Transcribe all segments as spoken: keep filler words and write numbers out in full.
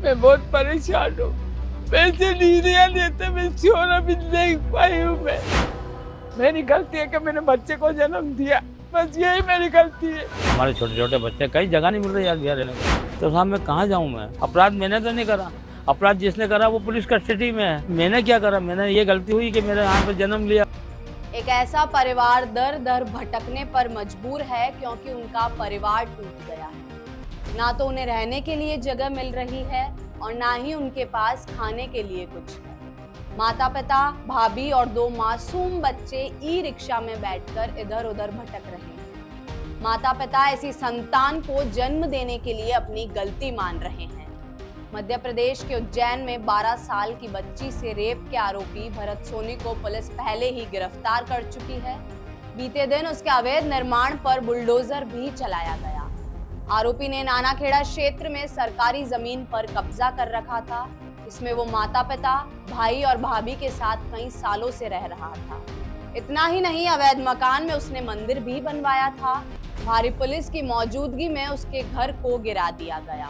मैं बहुत परेशान हूँ। पैसे नींदिया लेते मैं सोना भी नहीं पाई हूँ। मैं मेरी गलती है कि मैंने बच्चे को जन्म दिया, बस यही मेरी गलती है। हमारे छोटे छोटे बच्चे, कई जगह नहीं मिल रही यार रहने को, तो साहब मैं कहाँ जाऊँ? मैं अपराध मैंने तो नहीं करा, अपराध जिसने करा वो पुलिस कस्टडी में है। मैंने क्या करा? मैंने ये गलती हुई कि मेरे यहाँ पे जन्म लिया। एक ऐसा परिवार दर दर भटकने पर मजबूर है क्योंकि उनका परिवार टूट गया है। ना तो उन्हें रहने के लिए जगह मिल रही है और ना ही उनके पास खाने के लिए कुछ है। माता पिता, भाभी और दो मासूम बच्चे ई रिक्शा में बैठकर इधर उधर भटक रहे हैं। माता पिता ऐसी संतान को जन्म देने के लिए अपनी गलती मान रहे हैं। मध्य प्रदेश के उज्जैन में बारह साल की बच्ची से रेप के आरोपी भरत सोनी को पुलिस पहले ही गिरफ्तार कर चुकी है। बीते दिन उसके अवैध निर्माण पर बुलडोजर भी चलाया गया। आरोपी ने नानाखेड़ा क्षेत्र में सरकारी जमीन पर कब्जा कर रखा था। इसमें वो माता पिता, भाई और भाभी के साथ कई सालों से रह रहा था। इतना ही नहीं, अवैध मकान में उसने मंदिर भी बनवाया था। भारी पुलिस की मौजूदगी में उसके घर को गिरा दिया गया।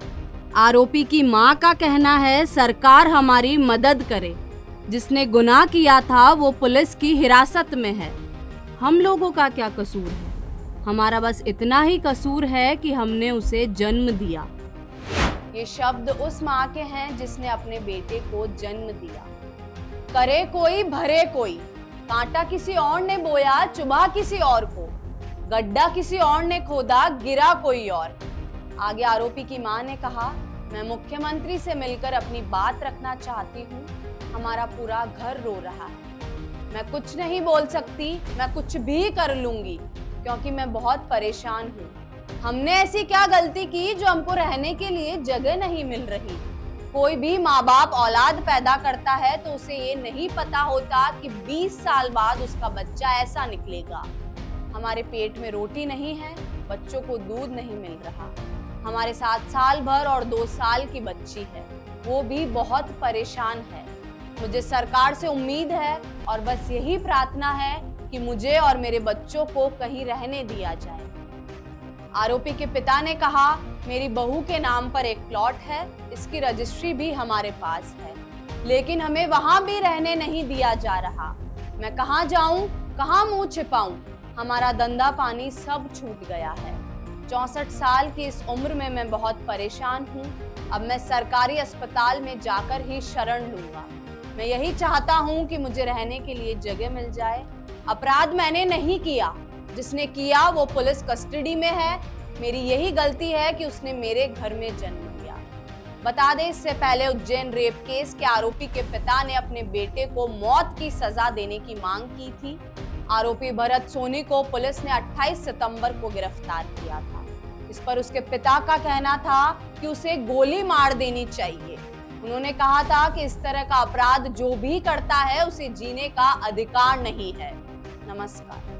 आरोपी की मां का कहना है, सरकार हमारी मदद करे। जिसने गुनाह किया था वो पुलिस की हिरासत में है। हम लोगों का क्या कसूर है? हमारा बस इतना ही कसूर है कि हमने उसे जन्म दिया। ये शब्द उस मां के हैं जिसने अपने बेटे को जन्म दिया। करे कोई भरे कोई, कांटा किसी और ने बोया, चुभा किसी और को, गड्ढा किसी और ने खोदा, गिरा कोई और। आगे आरोपी की मां ने कहा, मैं मुख्यमंत्री से मिलकर अपनी बात रखना चाहती हूँ। हमारा पूरा घर रो रहा है। मैं कुछ नहीं बोल सकती, मैं कुछ भी कर लूंगी क्योंकि मैं बहुत परेशान हूँ। हमने ऐसी क्या गलती की जो हमको रहने के लिए जगह नहीं मिल रही? कोई भी माँ बाप औलाद पैदा करता है तो उसे ये नहीं पता होता कि बीस साल बाद उसका बच्चा ऐसा निकलेगा। हमारे पेट में रोटी नहीं है, बच्चों को दूध नहीं मिल रहा। हमारे साथ साल भर और दो साल की बच्ची है, वो भी बहुत परेशान है। मुझे सरकार से उम्मीद है और बस यही प्रार्थना है कि मुझे और मेरे बच्चों को कहीं रहने दिया जाए। आरोपी के पिता ने कहा, मेरी बहू के नाम पर एक प्लॉट है, इसकी रजिस्ट्री भी हमारे पास है, लेकिन हमें वहां भी रहने नहीं दिया जा रहा। मैं कहां जाऊं, कहां मुंह छिपाऊं? हमारा धंधा पानी सब छूट गया है। चौसठ साल की इस उम्र में मैं बहुत परेशान हूं। अब मैं सरकारी अस्पताल में जाकर ही शरण लूंगा। मैं यही चाहता हूं कि मुझे रहने के लिए जगह मिल जाए। अपराध मैंने नहीं किया, जिसने किया वो पुलिस कस्टडी में है। मेरी यही गलती है कि उसने मेरे घर में जन्म लिया। बता दें, इससे पहले उज्जैन रेप केस के आरोपी के पिता ने अपने बेटे को मौत की सजा देने की मांग की थी। आरोपी भरत सोनी को पुलिस ने अट्ठाईस सितंबर को गिरफ्तार किया था। इस पर उसके पिता का कहना था कि उसे गोली मार देनी चाहिए। उन्होंने कहा था कि इस तरह का अपराध जो भी करता है उसे जीने का अधिकार नहीं है। नमस्कार।